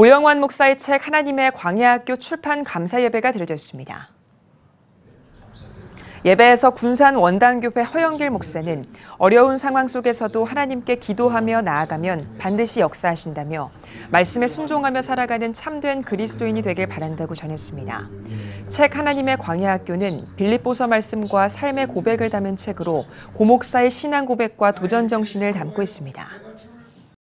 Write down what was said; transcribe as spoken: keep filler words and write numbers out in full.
고영환 목사의 책 하나님의 광야학교 출판 감사 예배가 드려졌습니다. 예배에서 군산 원당교회 허영길 목사는 어려운 상황 속에서도 하나님께 기도하며 나아가면 반드시 역사하신다며 말씀에 순종하며 살아가는 참된 그리스도인이 되길 바란다고 전했습니다. 책 하나님의 광야학교는 빌립보서 말씀과 삶의 고백을 담은 책으로 고 목사의 신앙 고백과 도전 정신을 담고 있습니다.